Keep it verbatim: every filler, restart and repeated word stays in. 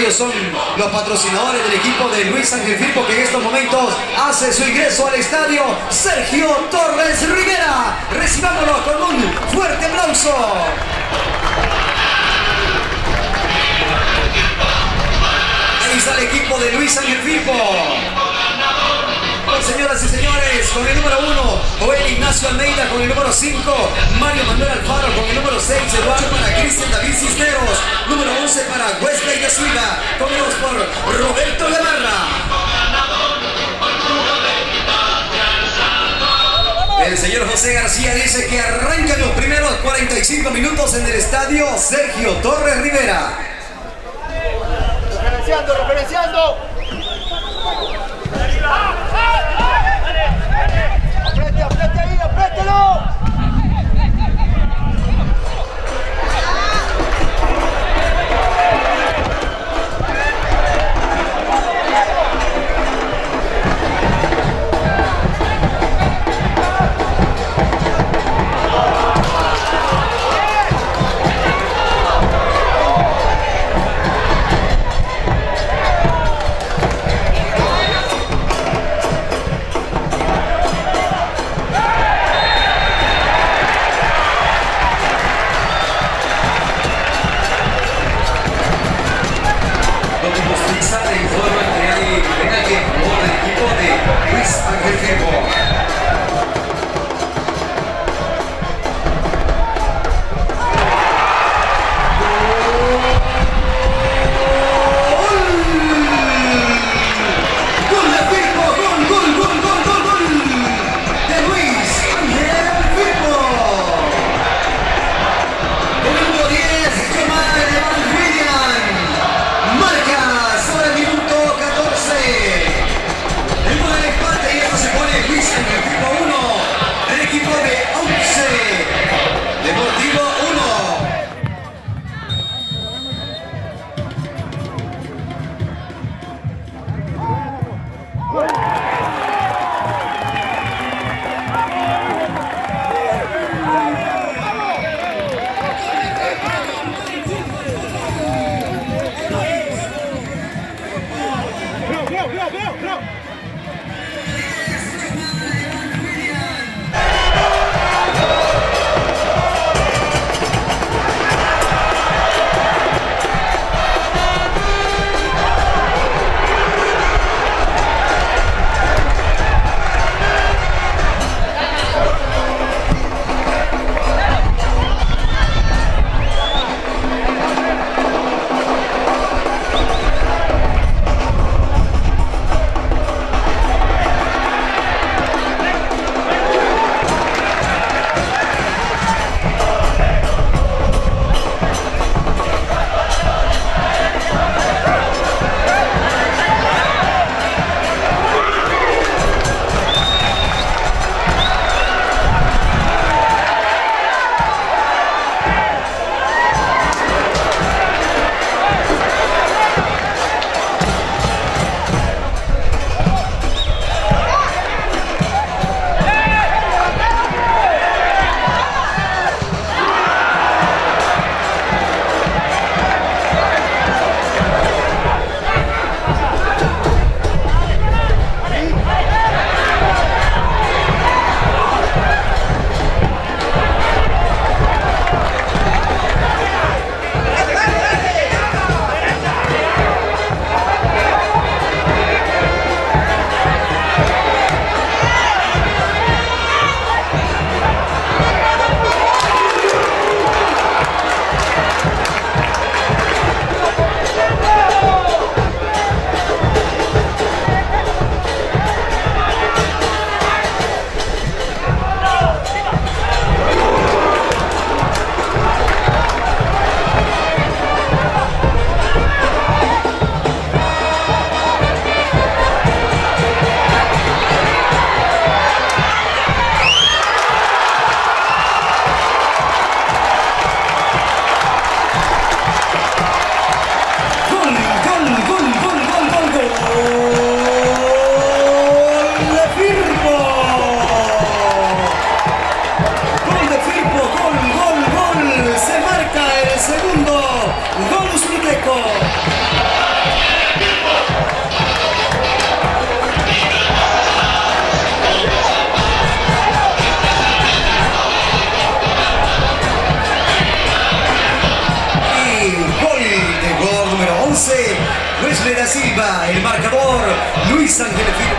Ellos son los patrocinadores del equipo de Luis Ángel Firpo, que en estos momentos hace su ingreso al estadio, Sergio Torres Rivera. Recibámoslo con un fuerte aplauso. Ahí está el equipo de Luis Ángel Firpo. Señoras y señores, con el número uno, Joel Ignacio Almeida; con el número cinco, Mario Manuel Alfaro; con el número seis, Eduardo para Cristian David Cisneros; número once para Wesley de Suiga; tomados por Roberto Gamarra. El señor José García dice que arrancan los primeros cuarenta y cinco minutos en el estadio Sergio Torres Rivera. Referenciando, referenciando. ¡Apriete, apriete ahí, apriételo! Silva. El marcador, Luis Ángel Figueroa.